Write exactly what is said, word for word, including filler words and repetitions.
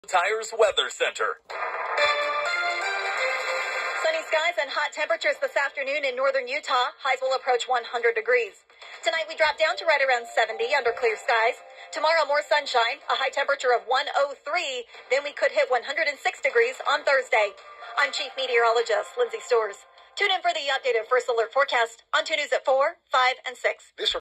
Tires Weather Center. Sunny skies and hot temperatures this afternoon in northern Utah. Highs will approach one hundred degrees. Tonight we drop down to right around seventy under clear skies. Tomorrow more sunshine, a high temperature of one oh three. Then we could hit one hundred six degrees on Thursday. I'm Chief Meteorologist Lindsay Stores. Tune in for the updated First Alert forecast on two News at four, five, and six. This